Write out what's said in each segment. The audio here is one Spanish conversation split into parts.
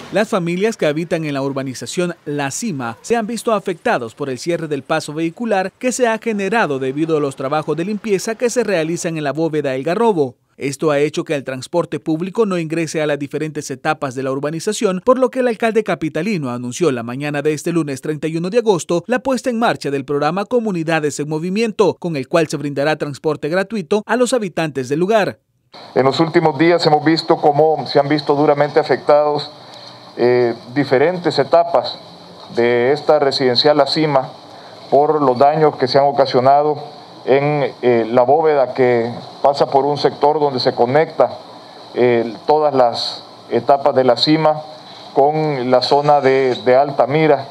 Las familias que habitan en la urbanización La Cima se han visto afectados por el cierre del paso vehicular que se ha generado debido a los trabajos de limpieza que se realizan en la bóveda El Garrobo. Esto ha hecho que el transporte público no ingrese a las diferentes etapas de la urbanización, por lo que el alcalde capitalino anunció la mañana de este lunes 31 de agosto la puesta en marcha del programa Comunidades en Movimiento, con el cual se brindará transporte gratuito a los habitantes del lugar. En los últimos días hemos visto cómo se han visto duramente afectados diferentes etapas de esta residencial La Cima por los daños que se han ocasionado en la bóveda que pasa por un sector donde se conecta todas las etapas de La Cima con la zona de Altamira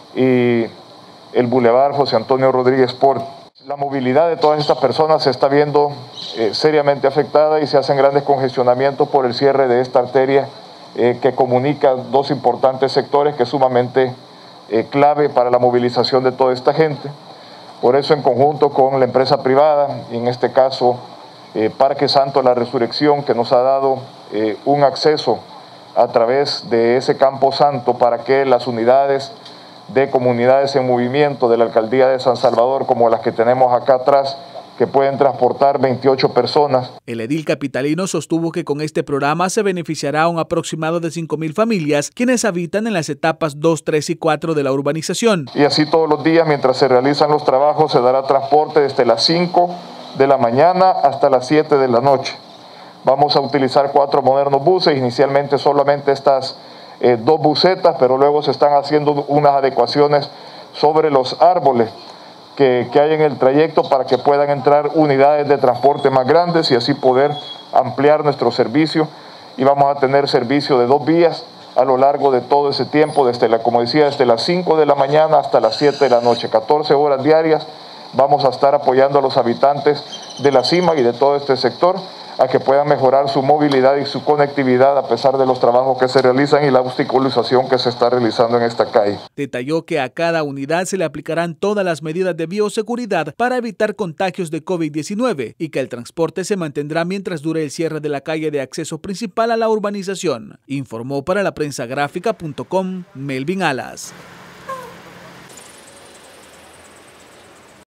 y el Boulevard José Antonio Rodríguez Port. La movilidad de todas estas personas se está viendo seriamente afectada y se hacen grandes congestionamientos por el cierre de esta arteria que comunica dos importantes sectores que es sumamente clave para la movilización de toda esta gente. Por eso, en conjunto con la empresa privada, y en este caso Parque Santo La Resurrección, que nos ha dado un acceso a través de ese campo santo para que las unidades de comunidades en movimiento de la Alcaldía de San Salvador, como las que tenemos acá atrás, que pueden transportar 28 personas. El edil capitalino sostuvo que con este programa se beneficiará a un aproximado de 5.000 familias, quienes habitan en las etapas 2, 3 y 4 de la urbanización. Y así todos los días, mientras se realizan los trabajos, se dará transporte desde las 5 de la mañana hasta las 7 de la noche. Vamos a utilizar 4 modernos buses, inicialmente solamente estas 2 busetas, pero luego se están haciendo unas adecuaciones sobre los árboles que hay en el trayecto para que puedan entrar unidades de transporte más grandes y así poder ampliar nuestro servicio. Y vamos a tener servicio de 2 vías a lo largo de todo ese tiempo, como decía, desde las 5 de la mañana hasta las 7 de la noche, 14 horas diarias. Vamos a estar apoyando a los habitantes de La Cima y de todo este sector a que puedan mejorar su movilidad y su conectividad a pesar de los trabajos que se realizan y la obstaculización que se está realizando en esta calle. Detalló que a cada unidad se le aplicarán todas las medidas de bioseguridad para evitar contagios de COVID-19 y que el transporte se mantendrá mientras dure el cierre de la calle de acceso principal a la urbanización. Informó para la prensagráfica.com Melvin Alas.